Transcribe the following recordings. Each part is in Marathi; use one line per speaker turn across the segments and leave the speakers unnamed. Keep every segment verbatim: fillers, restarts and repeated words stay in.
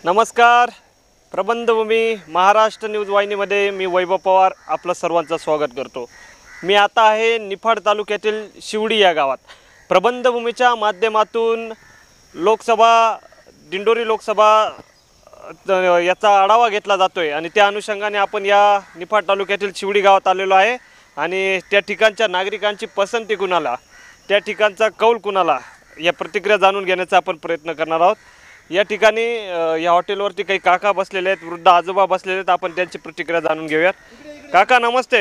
नमस्कार. प्रबंधभूमी महाराष्ट्र न्यूज वाहिनीमध्ये मी वैभव पवार आपलं सर्वांचं स्वागत करतो. मी आता आहे निफाड तालुक्यातील शिवडी या गावात. प्रबंधभूमीच्या माध्यमातून लोकसभा दिंडोरी लोकसभा याचा आढावा घेतला जातो आहे आणि त्या अनुषंगाने आपण या निफाड तालुक्यातील शिवडी गावात आलेलो आहे आणि त्या ठिकाणच्या नागरिकांची पसंती कुणाला, त्या ठिकाणचा कौल कुणाला, या प्रतिक्रिया जाणून घेण्याचा आपण प्रयत्न करणार आहोत. या ठिकाणी या हॉटेलवरती काही काका बसलेले आहेत, वृद्ध आजोबा बसलेले आहेत. आपण त्यांची प्रतिक्रिया जाणून घेऊयात. काका नमस्ते.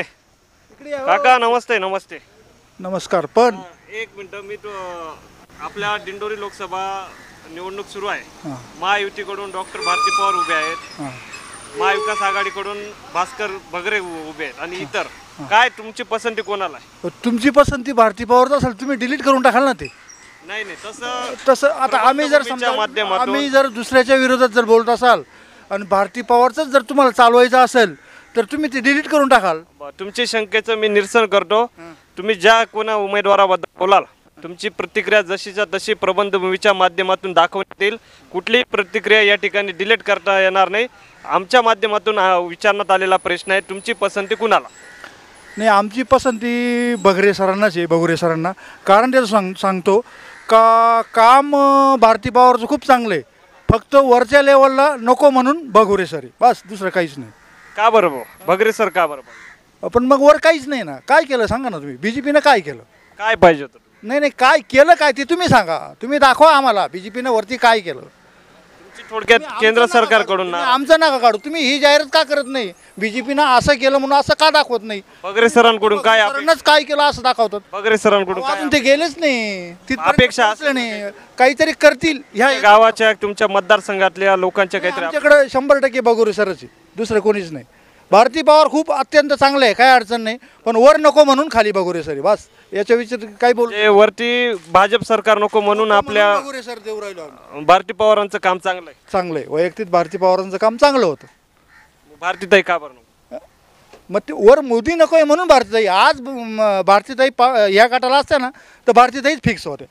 काका नमस्ते. नमस्ते
नमस्कार. पण
एक मिनिट, मी तो आपल्या दिंडोरी लोकसभा निवडणूक सुरू आहे. महायुतीकडून डॉक्टर भारती पवार उभे आहेत, महाविकास आघाडीकडून भास्कर बगरे उभे आहेत आणि इतर. काय तुमची पसंती कोणाला आहे?
तुमची पसंती भारती पवारच असेल, तुम्ही डिलीट करून टाकाल ना ते.
नाही नाही तसं
तसं आता आम्ही जर समजा आम्ही जर दुसऱ्याच्या विरोधात जर बोलत असाल आणि भारती पवारचंच जर तुम्हाला चालवायचं असेल तर तुम्ही ते डिलीट करून टाकाल.
तुमची शंकेचं मी निरसन करतो. तुम्ही ज्या कोणा उमेदवाराबद्दल बोलाल तुमची प्रतिक्रिया जशीच्या तशी प्रबंधभूमीच्या माध्यमातून दाखवण्यात येईल. कुठलीही प्रतिक्रिया या ठिकाणी डिलीट करता येणार नाही. आमच्या माध्यमातून विचारण्यात आलेला प्रश्न आहे, तुमची पसंती कुणाला?
नाही, आमची पसंती बगरे सरांनाच आहे, बगुरे सरांना. कारण त्याचं सांग सांगतो का काम भारती पवारचं खूप चांगलं आहे, फक्त वरच्या लेवलला नको म्हणून बगुरे सर, बस दुसरं काहीच नाही.
का बरोबर बगरे सर, का बरोबर?
पण मग वर काहीच नाही ना. काय केलं सांगा ना तुम्ही. बी जे पीनं काय केलं?
काय पाहिजे होतं?
नाही नाही काय केलं काय ते तुम्ही सांगा, तुम्ही दाखवा आम्हाला बी जे पीनं वरती काय केलं.
थोडक्यात केंद्र सरकारकडून ना
आमचं नका काढू. तुम्ही ही जाहिरात का करत नाही? बीजेपीनं असं केलं म्हणून असं का दाखवत नाही?
बगरे सरांकडून काय
सरांनाच काय केलं असं दाखवतात.
बगरे सरांकडून काय
अजून ते गेलेच नाही, तिथपर्यंत
अपेक्षा
पोहोचले नाही. काहीतरी करतील ह्या
गावाच्या तुमच्या मतदारसंघातल्या लोकांच्या काहीतरी.
आमच्याकडे शंभर टक्के बगुरे सरच आहे, दुसरं कोणीच नाही. भारती पवार खूप अत्यंत चांगलं आहे, काय अडचण नाही, पण वर नको म्हणून खाली बगुरे सर, बस. याच्या विचार काय बोल
वरती भाजप सरकार नको म्हणून आपल्या
बगुरे सर देऊ राहिलो.
भारती पवारांचं काम चांगलं आहे.
चांगलं आहे, वैयक्तिक भारती पवारांचं काम चांगलं होतं.
भारतीताई का बरं नको?
मग ते वर मोदी नको आहे म्हणून भारतीताई. आज भारतीताई ह्या गटाला असत्या ना तर भारतीताईच फिक्स होते.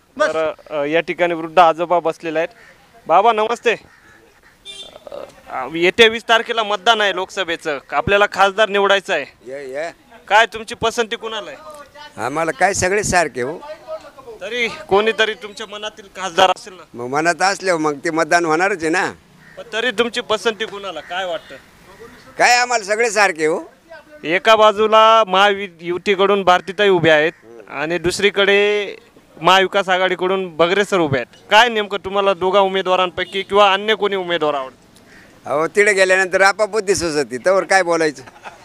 तर या ठिकाणी वृद्ध आजोबा बसलेले आहेत. बाबा नमस्ते. येत्या वीस तारखेला मतदान आहे लोकसभेचं, आपल्याला खासदार निवडायचं आहे. काय तुमची पसंती कुणाला आहे?
आम्हाला काय सगळे सारखे हो.
तरी कोणीतरी तुमच्या मनातील खासदार असेल ना.
मग मनात असल्यावर मग ते मतदान होणारच आहे ना.
पण तरी तुमची पसंती कुणाला, काय वाटतं?
काय आम्हाला सगळे सारखे हो.
एका बाजूला महायुतीकडून भारतीताई उभ्या आहेत आणि दुसरीकडे महाविकास आघाडीकडून बगरे सर उभे आहेत. काय नेमकं तुम्हाला दोघा उमेदवारांपैकी किंवा अन्य कोणी उमेदवार आवडतं?
अहो तिकडे गेल्यानंतर आपाप दिसत होती, त्यावर काय बोलायचं.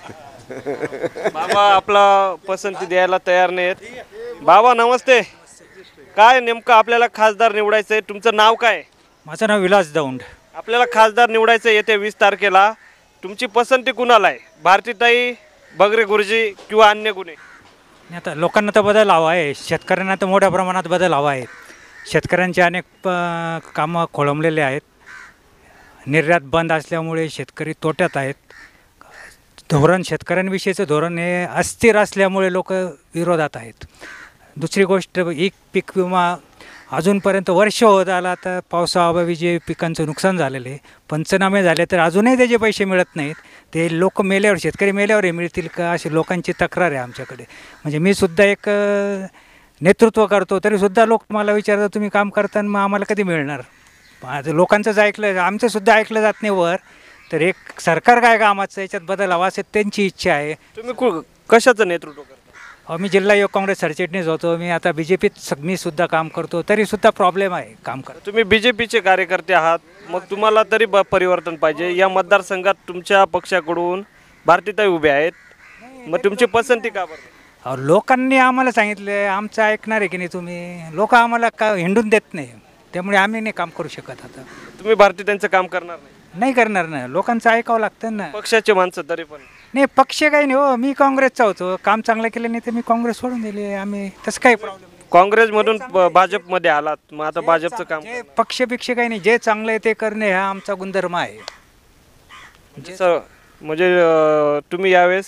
बाबा आपला पसंती द्यायला तयार नाहीत. बाबा नमस्ते. काय नेमकं आपल्याला खासदार निवडायचं आहे, तुमचं नाव काय?
माझं नाव विलास दौंड.
आपल्याला खासदार निवडायचं येत्या वीस तारखेला, तुमची पसंती कुणाला आहे? भारतीताई, बगरे गुरुजी किंवा अन्य कुणी?
आता लोकांना तर बदल हवा आहे, शेतकऱ्यांना तर मोठ्या प्रमाणात बदल हवा आहे. शेतकऱ्यांचे अनेक प कामं खोळंबलेले आहेत. निर्यात बंद असल्यामुळे शेतकरी तोट्यात आहेत. धोरण शेतकऱ्यांविषयीचं धोरण हे अस्थिर असल्यामुळे लोक विरोधात आहेत. दुसरी गोष्ट, एक पीक विमा अजूनपर्यंत वर्ष होत आला तर पावसाअभावी जे पिकांचं नुकसान झालेलं आहे, पंचनामे झाले तर अजूनही त्याचे पैसे मिळत नाहीत. ते लोक मेल्यावर, शेतकरी मेल्यावरही मिळतील का अशी लोकांची तक्रार आहे आमच्याकडे. म्हणजे मी सुद्धा एक नेतृत्व करतो तरीसुद्धा लोक मला विचारतात तुम्ही काम करताना मग आम्हाला कधी मिळणार. माझं लोकांचंच ऐकलं, आमचंसुद्धा ऐकलं जात नाही वर. तर एक सरकार काय कामाचं याच्यात बदल हवा असेल त्यांची इच्छा आहे.
तुम्ही कशाचं नेतृत्व करता?
हो, मी जिल्हा युवक काँग्रेस सरचिटणीस होतो. मी आता बी जे पीत मी सुद्धा काम करतो, तरीसुद्धा प्रॉब्लेम आहे काम करतो.
तुम्ही बी जे पीचे कार्यकर्ते आहात, मग तुम्हाला तरी ब परिवर्तन पाहिजे. या मतदारसंघात तुमच्या पक्षाकडून भारतीताई उभे आहेत, मग तुमची पसंती का बरं?
अहो, लोकांनी आम्हाला सांगितलं, आमचं ऐकणार आहे की नाही तुम्ही? लोक आम्हाला का हिंडून देत नाही, त्यामुळे आम्ही नाही काम करू शकत. आता
तुम्ही भारतीताईंचं काम करणार नाही?
नाही करणार ना, लोकांचं ऐकावं लागतं ना.
पक्षाचे माणसं तरी पण
नाही, पक्ष काही नाही हो. मी काँग्रेसचा होतो, काम चांगलं केलं नाही तर मी काँग्रेस सोडून दिले. आम्ही तसं काही प्रॉब्लेम.
काँग्रेसमधून भाजपमध्ये आलात, मग आता भाजपचं काम.
जे पक्षपेक्षा काही नाही, जे चांगलं आहे ते करणे हा आमचा गुणधर्म आहे.
म्हणजे तुम्ही यावेळेस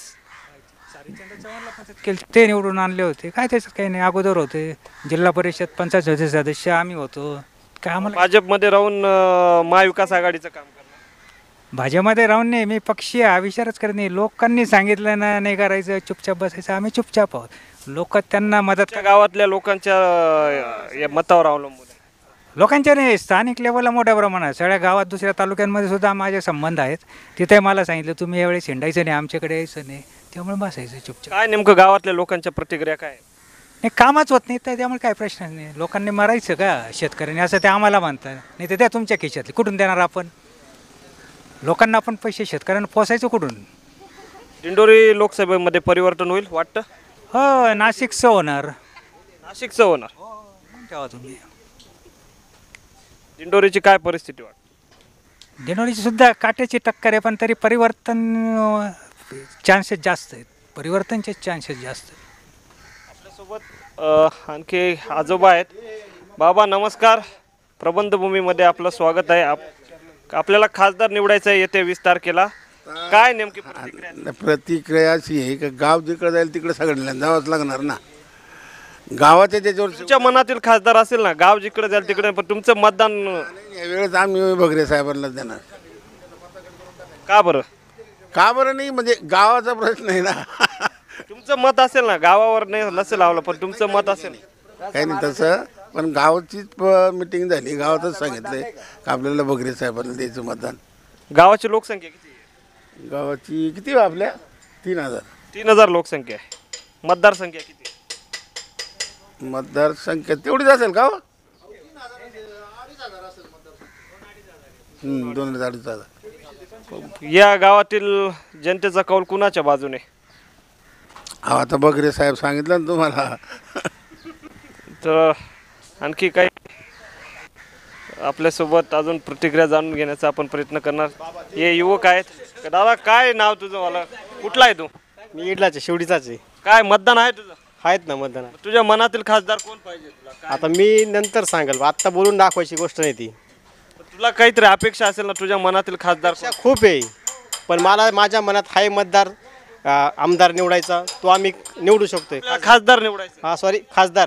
ते निवडून आणले होते, काय त्याचं काही नाही. अगोदर होते जिल्हा परिषद पंचायत सदस्य आम्ही होतो, काय आम्हाला
भाजपमध्ये राहून अं, महाविकास आघाडीचं काम करणार.
भाजपमध्ये राहून नाही, मी पक्षी हा विचारच करत नाही. लोकांनी सांगितलं ना नाही करायचं, चुपचाप बसायचं, आम्ही चुपचाप आहोत. लोक त्यांना मदत
तुमच्या गावातल्या लोकांच्या अं, या मतावर अवलंबून आहे.
लोकांच्या नाही, स्थानिक लेवलला मोठ्या प्रमाणात सगळ्या गावात दुसऱ्या तालुक्यांमध्ये सुद्धा माझे संबंध आहेत. तिथे मला सांगितलं तुम्ही यावेळेस हिंडायचं नाही, आमच्याकडे यायचं नाही, त्यामुळे बसायचं चुपचाप.
काय नेमकं गावातल्या लोकांच्या प्रतिक्रिया काय आहेत?
नाही कामच होत नाही तर त्यामुळे काय प्रश्न नाही. लोकांनी मरायचं का शेतकऱ्यांनी असं ते आम्हाला म्हणतात. नाही तर त्या तुमच्या खिशातले कुठून देणार आपण? लोकांना आपण पैसे शेतकऱ्यांना पोसायचं कुठून?
दिंडोरी लोकसभेमध्ये परिवर्तन होईल वाटतं?
हो, नाशिकचं होणार.
नाशिकचं होणार.
तेव्हा तुम्ही
दिंडोरीची काय परिस्थिती वाटते?
दिनोरीची सुद्धा काट्याची टक्कर आहे, पण तरी परिवर्तन चान्सेस जास्त आहेत. परिवर्तनचे चान्सेस जास्त आहेत.
आपल्यासोबत अ, आणखी आजोबा आहेत. बाबा नमस्कार. प्रबंधभूमीमध्ये आपलं स्वागत आहे. आप आपल्याला खासदार निवडायचं आहे येत्या वीस तारखेला. काय नेमकी प्रतिक्रिया आहे?
प्रतिक्रिया अशी आहे की गाव जिकडे जाईल तिकडे सगळ्यांना जावंच लागणार ना. गावाच्या त्याच्यावर
तुमच्या मनातील खासदार असेल ना, गाव जिकडे जाईल तिकडे, पण तुमचं मतदान
यावेळेस आम्ही भगरे साहेबांना देणार.
का बरं?
का बरं नाही म्हणजे गावाचा प्रश्न आहे ना.
तुमचं मत असेल ना, गावावर नाही नसेल आवलं, पण तुमचं मत असेल.
काही नाही तसं, पण गावाचीच मिटिंग झाली, गावातच सांगितलंय का आपल्याला भगरे साहेबांना द्यायचं मतदान.
गावाची लोकसंख्या किती आहे?
गावाची किती आहे आपल्या? तीन हजार
तीन हजार लोकसंख्या आहे. मतदारसंख्या किती?
मतदारसंख्या तेवढीच असेल का? हम्म, दोन हजार अडीच हजार.
या गावातील जनतेचा कौल कुणाच्या बाजूने?
हा आता भगरे साहेब सांगितलं ना तुम्हाला.
तर आणखी काही आपल्यासोबत अजून प्रतिक्रिया जाणून घेण्याचा आपण प्रयत्न करणार. हे युवक आहेत. दादा काय नाव तुझं? मला कुठला आहे तू?
मी इडलाच आहे, शिवडीचाच आहे.
काय मतदान आहे तुझं?
आहेत ना मतदान.
तुझ्या मनातील खासदार कोण पाहिजे तुला? काय?
आता मी नंतर सांगेल, आत्ता बोलून दाखवायची गोष्ट नाही ती.
तुला काहीतरी अपेक्षा असेल ना तुझ्या मनातील खासदार कोण?
अशा खूप आहे, पण मला माझ्या मनात हाय मतदार अ, आमदार निवडायचा, तो आम्ही निवडू शकतोय.
तुला खासदार निवडायचं.
हा सॉरी खासदार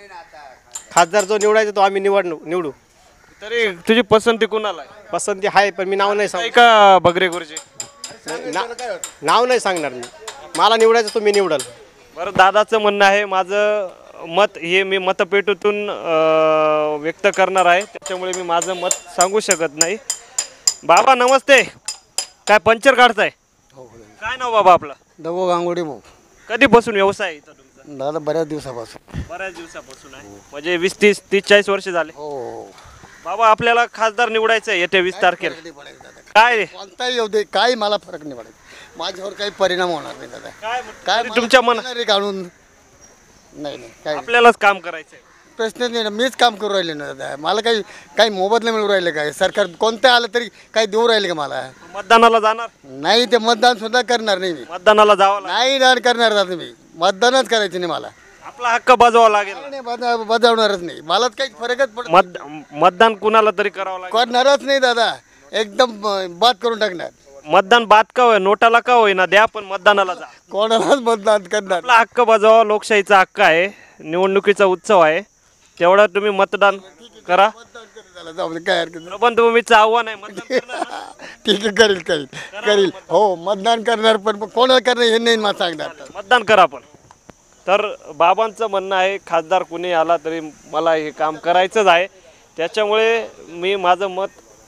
खासदार जो निवडायचा तो आम्ही निवड निवडू.
तरी तुझी पसंती कुणाला आहे?
पसंती आहे, पण मी नाव नाही सांग
का बगरे गुरुजी?
ना- नाव नाही सांगणार मी. मला निवडायचं तो मी निवडल.
बरं, दादाचं म्हणणं आहे, माझं मत हे मी मतपेटीतून अं, व्यक्त करणार आहे, त्याच्यामुळे मी माझं मत सांगू शकत नाही. बाबा नमस्ते. काय पंचर काढताय? काय नाव बाबा आपलं?
दगो गांगोडी भाऊ.
कधीपासून व्यवसाय आहे इथं तुमचा?
दादा बऱ्याच दिवसापासून.
बऱ्याच दिवसापासून आहे, म्हणजे वीस तीस तीस चाळीस वर्ष झाले.
हो,
बाबा आपल्याला खासदार निवडायचं आहे येत्या वीस तारखेला. काय
कोणताही येऊ दे, काही मला फरक नाही पडत. माझ्यावर काही परिणाम होणार नाही दादा.
काय
काय
तरी तुमच्या मनात
मला काढून नाही नाही काय
आपल्यालाच काम करायचं आहे.
प्रश्नच नाही ना. मीच काम करू राहिले ना दादा. मला काही काही मोबदला मिळू राहिले काय? सरकार कोणतं आलं तरी काही देऊ राहिले का मला?
मतदानाला जाणार?
नाही, ते मतदान सुद्धा करणार नाही मी.
मतदानाला जावं लागेल.
नाही दान करणार दादा मी. मतदानच करायचं नाही मला.
आपला हक्क बजावावा लागेल.
नाही बजा- बजावणारच नाही. मलाच काही फरकच पडत
मत मतदान कुणाला तरी करावं लागेल.
करणारच नाही दादा. एकदम अं, बाद करून टाकणार.
मतदान बाद का होय, नोटाला का होईना द्या, पण मतदानाला जा.
कोणालाच मतदान करणार.
आपला हक्क बजावा, लोकशाहीचा हक्क आहे, निवडणुकीचा उत्सव आहे, तेवढा तुम्ही मतदान करा.
मतदान करू त्याला, जाऊ दे, काय हरकत नाही.
प्रबंधभूमीचं आव्हान आहे, मतदान करणार ना?
ठीक आहे, करील करील करील हो मतदान करणार, पण मग कोणाला करणार हे नाही मला सांगणार.
मतदान करा आपण. तर बाबांचं म्हणणं आहे, खासदार कुणी आला तरी मला हे काम करायचंच आहे, त्याच्यामुळे मी माझं मत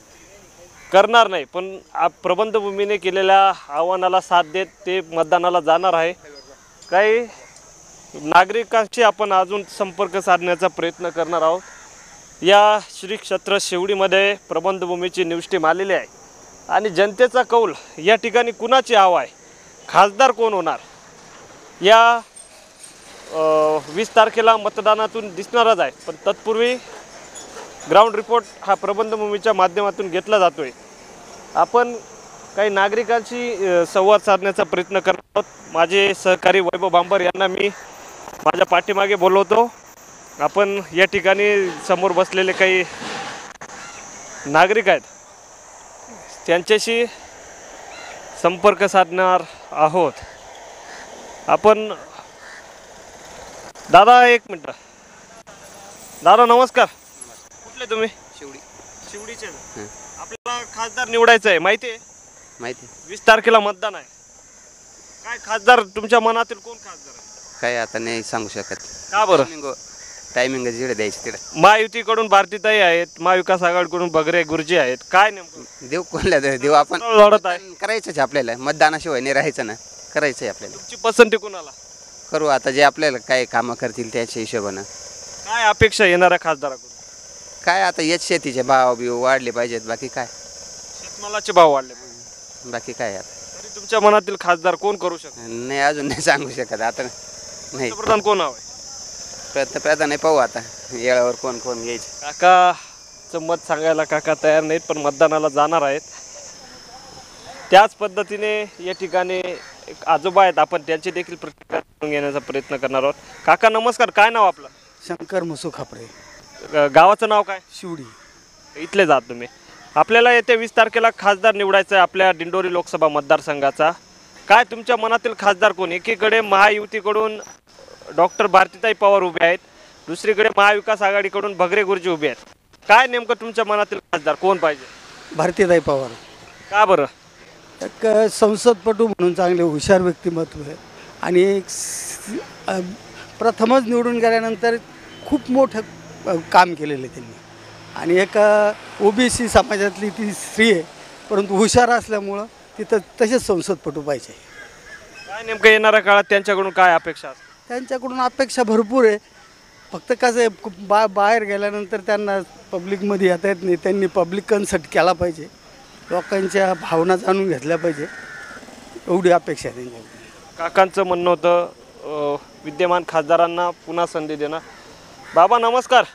करणार नाही, पण आ- प्रबंधभूमीने केलेल्या आव्हानाला साथ देत ते मतदानाला जाणार आहे. काही नागरिकांशी आपण अजून संपर्क साधण्याचा प्रयत्न करणार आहोत. या श्री क्षेत्र शिवडीमध्ये प्रबंधभूमीची न्यूज टीम आलेली आहे आणि जनतेचा कौल या ठिकाणी कुणाची हवा आहे, खासदार कोण होणार, या वीस तारखेला मतदानातून दिसणारच आहे. पण तत्पूर्वी ग्राउंड रिपोर्ट हा प्रबंधभूमीच्या माध्यमातून घेतला जातो आहे. आपण काही नागरिकांशी अ, संवाद साधण्याचा प्रयत्न करत आहोत. माझे सहकारी वैभव बांबर यांना मी माझ्या पाठीमागे बोलवतो. आपण या ठिकाणी समोर बसलेले काही नागरिक आहेत, त्यांच्याशी संपर्क साधणार आहोत. आपण दादा एक मिनटं. दादा नमस्कार. कुठले तुम्ही? शिवडीचे ना. आपल्याला खासदार निवडायचं आहे माहिती आहे.
माहिती
वीस तारखेला मतदान आहे. काय खासदार तुमच्या मनातील कोण खासदार आहे?
काय आता नाही सांगू शकत.
का बरं?
टायमिंग जिकडे द्यायची तिकडे
महायुतीकडून भारतीताई आहेत, महाविकास आघाडीकडून बगरे गुरुजी आहेत. काय नेमकं
देव कोणला देव देव आपण
लढत आहे?
करायचंच आपल्याला, मतदानाशिवाय नाही राहायचं ना, करायचंय आपल्याला.
तुमची पसंती कोणाला?
करू आता जे आपल्याला काय कामं करतील त्याच्या हिशोबानं.
काय अपेक्षा येणाऱ्या खासदाराकडून?
काय आता येत शेतीचे भाव बिव वाढले पाहिजेत, बाकी काय
शेतमालाचे भाव वाढले पाहिजे.
बाकी काय आता
तरी तुमच्या मनातील खासदार कोण करू शकतो?
नाही, अजून नाही सांगू शकत आता. नाही,
पंतप्रधान कोण हवंय?
प्रयत्न प्रयत्न नाही, पाहू आता येळावर कोण कोण घ्यायचे.
काकाचं मत सांगायला काका तयार नाहीत, पण मतदानाला जाणार आहेत. त्याच पद्धतीने या ठिकाणी एक आजोबा आहेत, आपण त्यांची देखील प्रतिक्रिया जाणून घेण्याचा प्रयत्न करणार आहोत. काका नमस्कार, काय नाव आपलं?
शंकर मुसू खापरे,
ग- गावाचं नाव काय?
शिवडी.
इथले जात तुम्ही. आपल्याला येत्या वीस तारखेला खासदार निवडायचं आहे आपल्या दिंडोरी लोकसभा मतदारसंघाचा. काय तुमच्या मनातील खासदार कोण? एकीकडे महायुतीकडून डॉक्टर भारतीताई पवार उभे आहेत, दुसरीकडे महाविकास आघाडीकडून भगरे गुरुजी उभे आहेत. काय नेमकं तुमच्या मनातील खासदार कोण पाहिजे?
भारतीताई पवार
का बरं?
एक संसदपटू म्हणून चांगले हुशार व्यक्तिमत्व आहे आणि एक स- अ, प्रथमच निवडून गेल्यानंतर खूप मोठं अ, काम केलेलं आहे त्यांनी. आणि एक ओबीसी समाजातली ती स्त्री आहे, परंतु हुशार असल्यामुळं तिथं तसेच संसदपटू पाहिजे.
काय नेमकं येणाऱ्या काळात त्यांच्याकडून काय अपेक्षा असतात?
त्यांच्याकडून अपेक्षा भरपूर आहे. फक्त कसं आहे, खूप बा बाहेर गेल्यानंतर त्यांना पब्लिकमध्ये येता येत नाही. त्यांनी पब्लिक कन्सल्ट केला पाहिजे, लोकांच्या भावना जाणून घेतल्या पाहिजे, एवढी अपेक्षा आहे त्यांच्याकडून.
काकांचं म्हणणं होतं अ, विद्यमान खासदारांना पुन्हा संधी देणं. बाबा नमस्कार,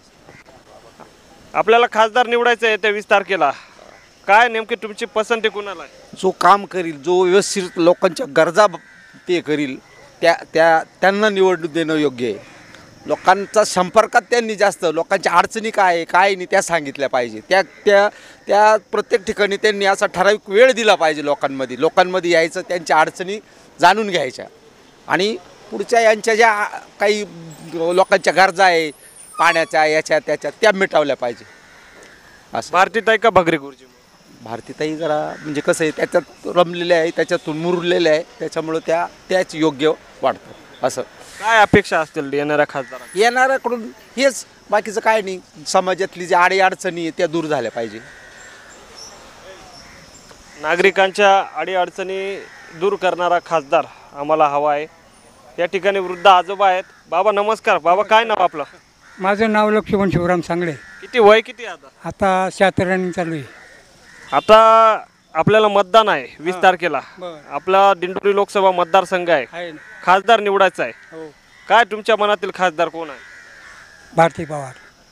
आपल्याला खासदार निवडायचं आहे त्या वीस तारखेला. काय नेमकी तुमची पसंती कुणाला आहे?
जो काम करील, जो व्यवस्थित लोकांच्या गरजा ब- ते करील, त्या त्या त्यांना निवडून देणं योग्य आहे. लोकांचा संपर्कात त्यांनी जास्त, लोकांच्या अडचणी काय आहे काय नाही त्या सांगितल्या पाहिजे. त्या त्या त्या प्रत्येक ठिकाणी त्यांनी असा ठराविक वेळ दिला पाहिजे लोकांमध्ये लोकांमध्ये यायचं, त्यांच्या अडचणी जाणून घ्यायच्या आणि पुढच्या यांच्या ज्या काही लोकांच्या गरजा आहे पाण्याच्या याच्या त्याच्या त्या मिटवल्या पाहिजे. असं
भारतीताई का भगरे गुरुजी?
भारतीताई जरा म्हणजे कसं आहे, त्याच्यात रमलेले आहे, त्याच्यातून मुरलेले आहे, त्याच्यामुळं त्या त्याच योग्य वाटतं. असं
काय अपेक्षा असतील येणाऱ्या खासदारांना?
येणाऱ्याकडून हेच, बाकीचं काय नाही. समाजातली जी आडी अडचणी आहे त्या दूर झाल्या पाहिजे.
नागरिकांच्या अडीअडचणी दूर करणारा खासदार आम्हाला हवा आहे. या ठिकाणी वृद्ध आजोबा आहेत. बाबा नमस्कार. बाबा काय नाव आपलं?
माझं नाव लक्ष्मण शिवराम सांगळे.
किती वय किती आता?
आता शहात्तर रनिंग चालू आहे.
आता आपल्याला मतदान आहे वीस तारखेला.
बरं.
आपला दिंडोरी लोकसभा मतदारसंघ आहे.
आहे ना.
खासदार निवडायचा आहे.
हो.
काय तुमच्या मनातील खासदार कोण आहे?
भारती पवार.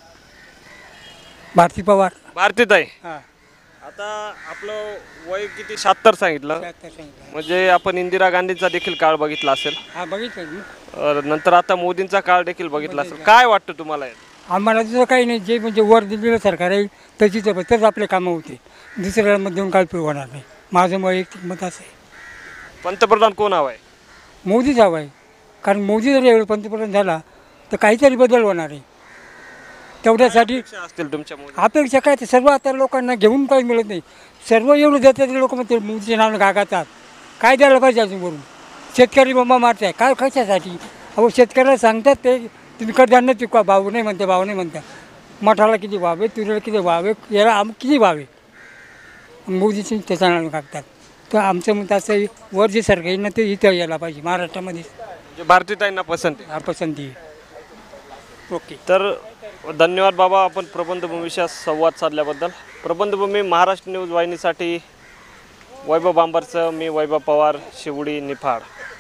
भारती पवार.
भारतीताई.
हां.
आता आपलं वय किती? शहात्तर सांगितलं.
शहात्तर सांगितलं.
म्हणजे आपण इंदिरा गांधींचा देखील काळ बघितला असेल.
हा बघितलं ना.
अ, नंतर आता मोदींचा काळ देखील बघितला असेल. काय वाटतं तुम्हाला यात?
आम्हाला दुसरं काही नाही, जे म्हणजे वर दिलेलं सरकार आहे त्याचीच तरच आपले कामं होते. दुसऱ्याला मत देऊन काय उपयोग होणार नाही. माझं वैयक्तिक मत असं आहे.
पंतप्रधान कोण हवा आहे?
मोदीच हवा आहे. कारण मोदी जर एवढं पंतप्रधान झाला तर काहीतरी बदल होणार आहे. तेवढ्यासाठी
अपेक्षा असतील तुमच्या मोदी?
अपेक्षा काय, ते सर्व आता लोकांना घेऊन काही मिळत नाही. सर्व एवढं देतात ते लोक म्हणते मोदीचे नाव गागातात. काय द्यायला पाहिजे अजून वरून? शेतकरी बोंबा मारताय काय कशासाठी? अहो शेतकऱ्याला सांगतात ते तुम्ही कडधान्य पिकवा, भाव नाही म्हणते, भाव नाही म्हणता. मठाला किती भाव आहे, तुरीला किती भाव आहे, याला आम किती भाव आहे. मोदीचे त्याचा नाव गागतात. तर आमचं मत असं आहे, वर जे सरकार येईल ना ते इथं यायला पाहिजे महाराष्ट्रामध्ये.
म्हणजे भारतीताईंना पसंत आहे.
हा पसंती ओके.
तर धन्यवाद बाबा, आपण प्रबंधभूमीशी संवाद साधल्याबद्दल. प्रबंधभूमी महाराष्ट्र न्यूज वाहिनीसाठी वैभव बांबरचं मी वैभव पवार, शिवडी, निफाड.